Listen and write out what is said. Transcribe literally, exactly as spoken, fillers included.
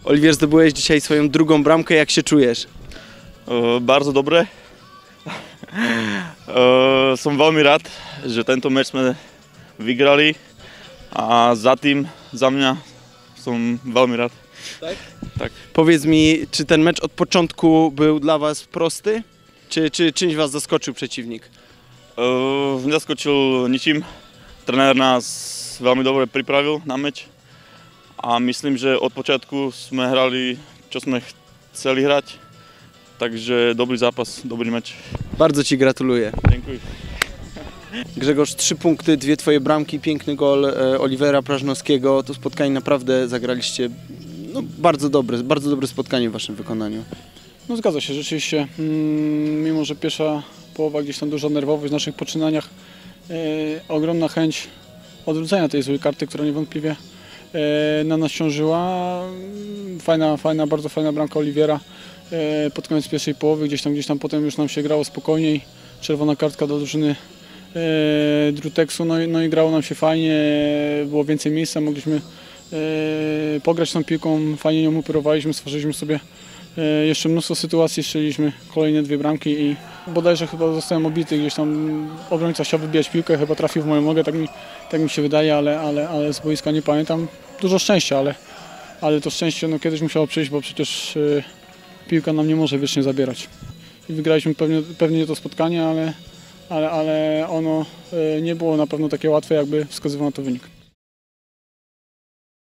Oliwier, zdobyłeś dzisiaj swoją drugą bramkę, jak się czujesz? E, bardzo dobre. E, som veľmi rád, že tento meč sme vygrali a za tým, za mňa som veľmi rád. Tak? Tak. Powiedz mi, czy ten mecz od początku był dla was prosty? Czy, czy czymś was zaskoczył przeciwnik? E, nezaskočil ničím. Trenér nás veľmi dobre pripravil na meč a myslím, že od počiatku sme hrali, čo sme chceli hrať. Takže dobry zapas, dobry mecz. Bardzo ci gratuluję. Dziękuję. Grzegorz, trzy punkty, dwie twoje bramki, piękny gol e, Oliwera Prażnowskiego. To spotkanie naprawdę zagraliście no, bardzo dobre, bardzo dobre spotkanie w waszym wykonaniu. No zgadza się, rzeczywiście, mm, mimo że pierwsza połowa gdzieś tam duża nerwowość w naszych poczynaniach, e, ogromna chęć odwrócenia tej złej karty, która niewątpliwie e, na nas ciążyła. Fajna, fajna, bardzo fajna bramka Oliwiera e, pod koniec pierwszej połowy, gdzieś tam, gdzieś tam potem już nam się grało spokojniej. Czerwona kartka do drużyny e, Druteksu, no, i, no i grało nam się fajnie, było więcej miejsca, mogliśmy e, pograć tą piłką, fajnie nią operowaliśmy, stworzyliśmy sobie e, jeszcze mnóstwo sytuacji, strzeliliśmy kolejne dwie bramki i bodajże chyba zostałem obity, gdzieś tam obrońca chciał wybijać piłkę, chyba trafił w moją nogę, tak mi, tak mi się wydaje, ale, ale, ale z boiska nie pamiętam. Dużo szczęścia, ale, ale to szczęście no, kiedyś musiało przyjść, bo przecież e, piłka nam nie może wiecznie zabierać. I wygraliśmy pewnie, pewnie to spotkanie, ale, ale, ale ono e, nie było na pewno takie łatwe, jakby wskazywał na to wynik.